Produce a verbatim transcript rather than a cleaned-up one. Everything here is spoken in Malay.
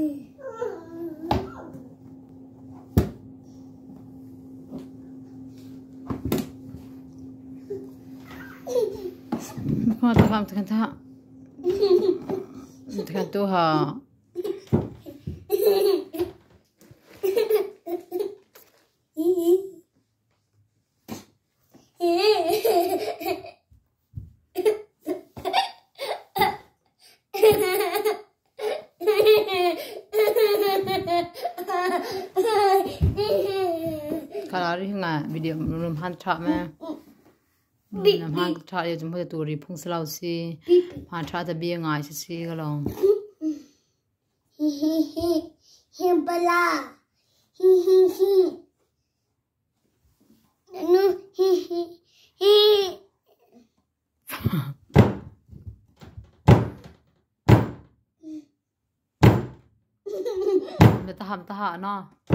ما تفهم تكنتها تكنتوها Kalari nga video rum han tra me nam han tra ye jum ho tu ri phung slau si han tra da bi nga si si ga long hi hi hi hi bala hi hi hi no hi hi hi le ta ham ta ha no